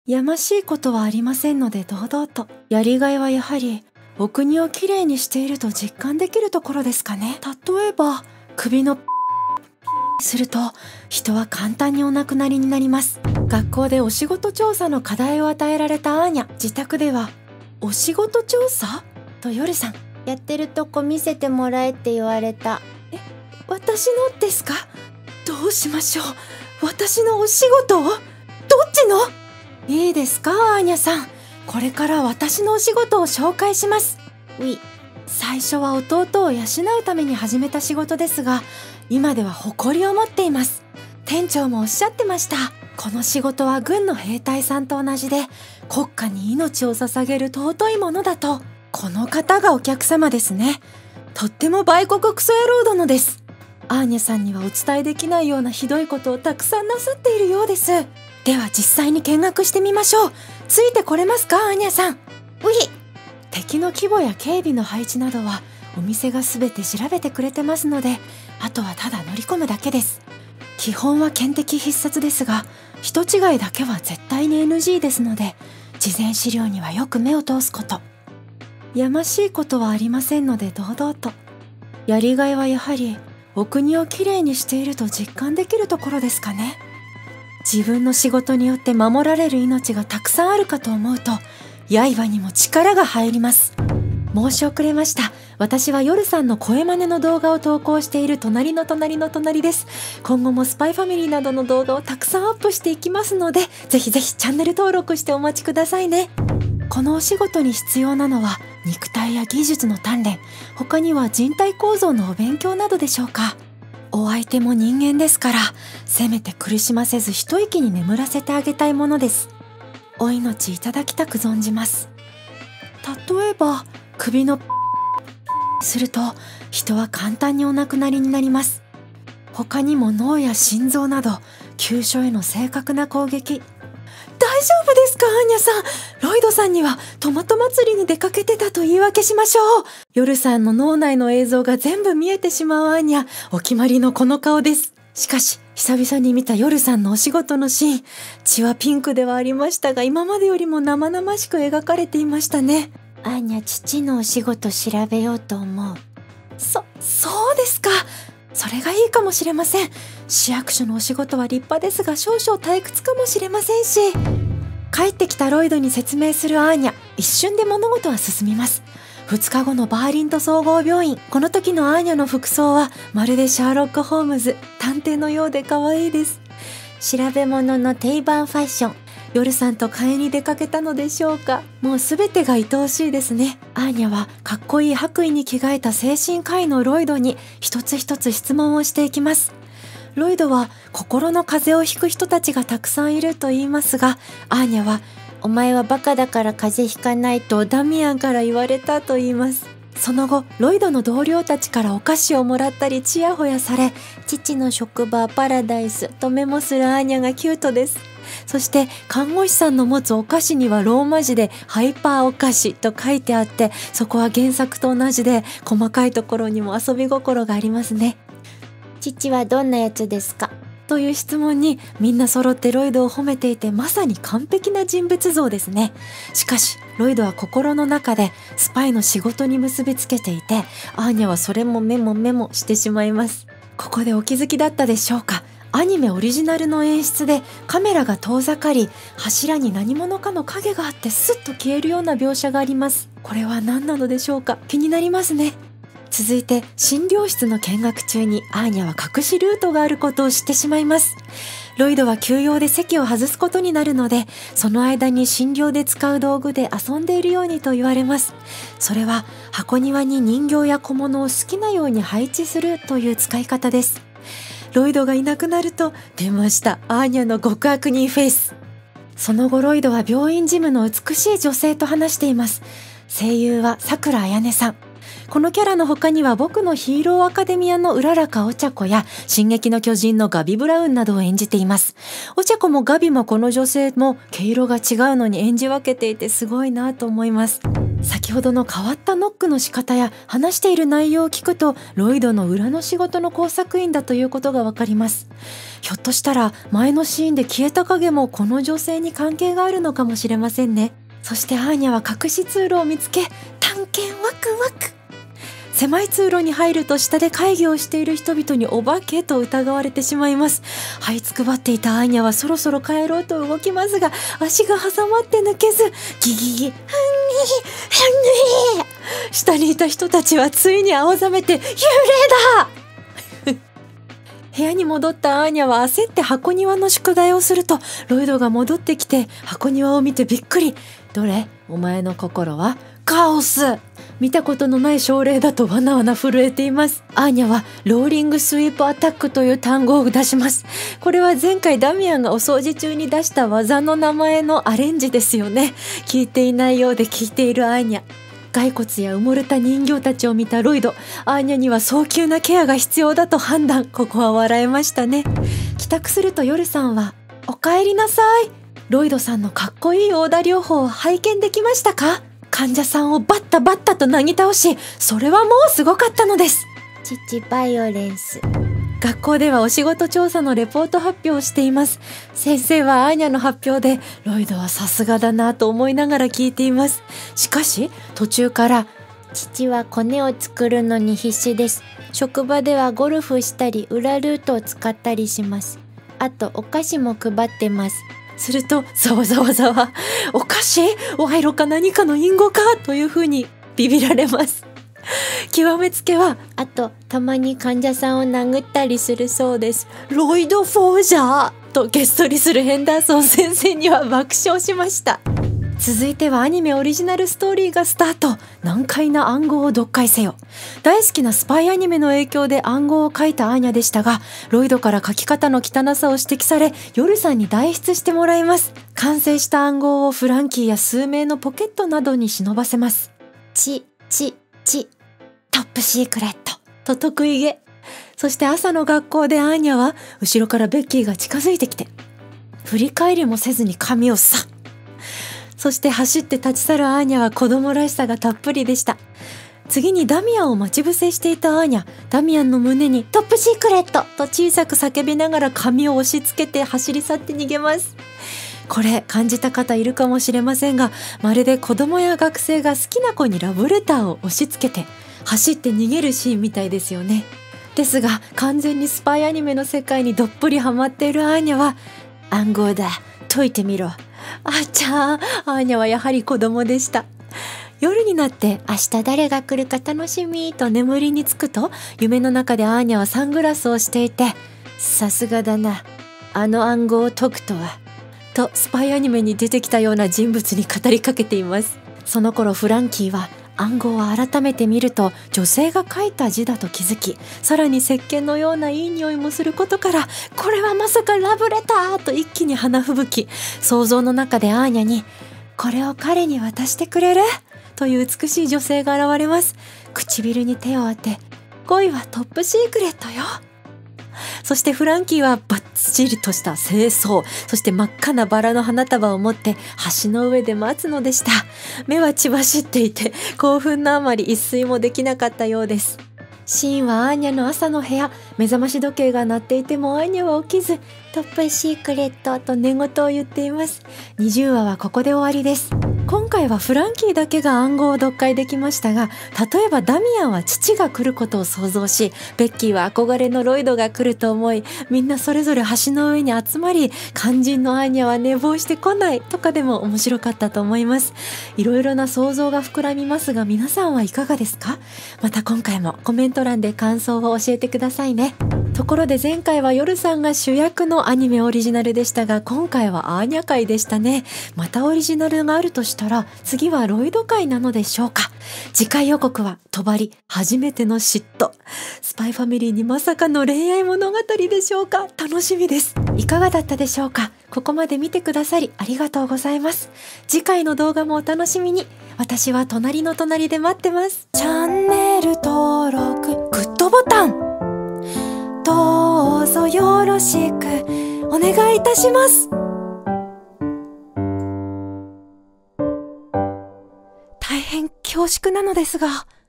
やましいことはありませんので堂々と。やりがいはやはりお国をきれいにしていると実感できるところですかね。例えば首のすると人は簡単にお亡くなりになります。学校でお仕事調査の課題を与えられたアーニャ。自宅ではお仕事調査とヨルさん。 やってるとこ見せてもらえって言われた。 私のですか？どうしましょう。私のお仕事をどっちの？いいですかアーニャさん、これから私のお仕事を紹介します。最初は弟を養うために始めた仕事ですが、今では誇りを持っています。店長もおっしゃってました。この仕事は軍の兵隊さんと同じで国家に命を捧げる尊いものだと。この方がお客様ですね。とっても売国クソ野郎殿です。アーニャさんにはお伝えできないようなひどいことをたくさんなさっているようです。では実際に見学してみましょう。ついてこれますかアーニャさん。敵の規模や警備の配置などはお店が全て調べてくれてますので、あとはただ乗り込むだけです。基本は検敵必殺ですが、人違いだけは絶対に NG ですので、事前資料にはよく目を通すこと。やましいことはありませんので堂々と。やりがいはやはりお国をきれいにしていると実感できるところですかね。自分の仕事によって守られる命がたくさんあるかと思うと、刃にも力が入ります。申し遅れました。私はヨルさんの声真似の動画を投稿している隣の隣の隣です。今後もスパイファミリーなどの動画をたくさんアップしていきますので、ぜひぜひチャンネル登録してお待ちくださいね。このお仕事に必要なのは肉体や技術の鍛錬、他には人体構造のお勉強などでしょうか。お相手も人間ですから、せめて苦しませず一息に眠らせてあげたいものです。お命いただきたく存じます。例えば首のすると人は簡単にお亡くなりになります。他にも脳や心臓など急所への正確な攻撃。大丈夫ですかアーニャさん。ロイドさんにはトマト祭りに出かけてたと言い訳しましょう。ヨルさんの脳内の映像が全部見えてしまうアーニャ。お決まりのこの顔です。しかし久々に見たヨルさんのお仕事のシーン、血はピンクではありましたが、今までよりも生々しく描かれていましたね。 アーニャ、父のお仕事調べようと思う。 そうですか。それがいいかもしれません。市役所のお仕事は立派ですが少々退屈かもしれませんし。帰ってきたロイドに説明するアーニャ。一瞬で物事は進みます。2日後のバーリント総合病院。この時のアーニャの服装はまるでシャーロック・ホームズ、探偵のようで可愛いです。 調べ物の定番ファッション。 ヨルさんと買いに出かけたのでしょうか。もう全てが愛おしいですね。アーニャはかっこいい白衣に着替えた精神科医のロイドに一つ一つ質問をしていきます。ロイドは心の風邪をひく人たちがたくさんいると言いますが、アーニャはお前はバカだから風邪ひかないとダミアンから言われたと言います。その後ロイドの同僚たちからお菓子をもらったりちやほやされ、 父の職場はパラダイスとメモするアーニャがキュートです。そして看護師さんの持つお菓子にはローマ字でハイパーお菓子と書いてあって、そこは原作と同じで細かいところにも遊び心がありますね。 父はどんなやつですかという質問にみんな揃ってロイドを褒めていて、まさに完璧な人物像ですね。しかしロイドは心の中でスパイの仕事に結びつけていて、アーニャはそれもメモしてしまいます。ここでお気づきだったでしょうか。アニメオリジナルの演出でカメラが遠ざかり、柱に何者かの影があってスッと消えるような描写があります。これは何なのでしょうか。気になりますね。続いて診療室の見学中にアーニャは隠しルートがあることを知ってしまいます。ロイドは休養で席を外すことになるので、その間に診療で使う道具で遊んでいるようにと言われます。それは箱庭に人形や小物を好きなように配置するという使い方です。ロイドがいなくなると出ました、アーニャの極悪人フェイス。その後ロイドは病院ジムの美しい女性と話しています。声優はさくらあやねさん。このキャラの他には僕のヒーローアカデミアのうららかお茶子や進撃の巨人のガビ・ブラウンなどを演じています。お茶子もガビもこの女性も毛色が違うのに演じ分けていてすごいなと思います。先ほどの変わったノックの仕方や話している内容を聞くと、ロイドの裏の仕事の工作員だということがわかります。 ひょっとしたら前のシーンで消えた影もこの女性に関係があるのかもしれませんね。そしてアーニャは隠し通路を見つけ、探検ワクワク。狭い通路に入ると下で会議をしている人々にお化けと疑われてしまいます。這いつくばっていたアーニャはそろそろ帰ろうと動きますが、足が挟まって抜けず、ギギギ、下にいた人たちはついに青ざめて、幽霊だ部屋に戻ったアーニャは焦って箱庭の宿題をすると、ロイドが戻ってきて箱庭を見てびっくり。どれ？お前の心は？カオス！見たことのない症例だとわなわな震えています。アーニャはローリングスイープアタックという単語を出します。これは前回ダミアンがお掃除中に出した技の名前のアレンジですよね。聞いていないようで聞いているアーニャ。骸骨や埋もれた人形たちを見たロイド、アーニャには早急なケアが必要だと判断。ここは笑えましたね。帰宅するとヨルさんは、お帰りなさい。ロイドさんのかっこいいオーダ療法を拝見できましたか？患者さんをバッタバッタとなぎ倒し、それはもうすごかったのです。 父バイオレンス。 学校ではお仕事調査のレポート発表をしています。先生はアーニャの発表で、ロイドはさすがだなと思いながら聞いています。しかし途中から、 父はコネを作るのに必死です。職場ではゴルフしたり裏ルートを使ったりします。あとお菓子も配ってます。 するとざわざわざわ、お菓子？賄賂か何かの隠語かというふうにビビられます。極めつけは、 あとたまに患者さんを殴ったりするそうです。 ロイド・フォージャーとげっそりするヘンダーソン先生には爆笑しました。続いてはアニメオリジナルストーリーがスタート。難解な暗号を読解せよ。大好きなスパイアニメの影響で暗号を書いたアーニャでしたが、ロイドから書き方の汚さを指摘され、ヨルさんに代筆してもらいます。完成した暗号をフランキーや数名のポケットなどに忍ばせます。 チトップシークレットと得意げ。そして朝の学校でアーニャは後ろからベッキーが近づいてきて、振り返りもせずに髪をさっ。そして走って立ち去るアーニャは子供らしさがたっぷりでした。次にダミアンを待ち伏せしていたアーニャ、ダミアンの胸にトップシークレットと小さく叫びながら髪を押し付けて走り去って逃げます。これ感じた方いるかもしれませんが、まるで子供や学生が好きな子にラブレターを押し付けて走って逃げるシーンみたいですよね。ですが完全にスパイアニメの世界にどっぷりハマっているアーニャは、暗号だ、解いてみろ。あちゃー、アーニャはやはり子供でした。夜になって明日誰が来るか楽しみと眠りにつくと、夢の中でアーニャはサングラスをしていて、さすがだな、あの暗号を解くとはとスパイアニメに出てきたような人物に語りかけています。その頃フランキーは暗号を改めて見ると女性が書いた字だと気づき、さらに石鹸のようないい匂いもすることから、これはまさかラブレターと一気に花吹雪。想像の中でアーニャに、これを彼に渡してくれるという美しい女性が現れます。唇に手を当て、恋はトップシークレットよ。そしてフランキーはバッチリとした清掃、そして真っ赤なバラの花束を持って橋の上で待つのでした。目は血走っていて興奮のあまり一睡もできなかったようです。シーンはアーニャの朝の部屋。目覚まし時計が鳴っていてもアーニャは起きず、トップシークレットと寝言を言っています。20話はここで終わりです。今回はフランキーだけが暗号を読解できましたが、例えばダミアンは父が来ることを想像し、ベッキーは憧れのロイドが来ると思い、みんなそれぞれ橋の上に集まり、肝心のアーニャは寝坊してこないとかでも面白かったと思います。いろいろな想像が膨らみますが、皆さんはいかがですか？また今回もコメント欄で感想を教えてくださいね。ところで前回はヨルさんが主役のアニメオリジナルでしたが、今回はアーニャ回でしたね。またオリジナルがあるとしたら次はロイド回なのでしょうか。次回予告は帳、初めての嫉妬、スパイファミリーにまさかの恋愛物語でしょうか。楽しみです。いかがだったでしょうか。ここまで見てくださりありがとうございます。次回の動画もお楽しみに。私は隣の隣で待ってます。チャンネル登録、グッドボタンどうぞよろしくお願いいたします。大変恐縮なのですが。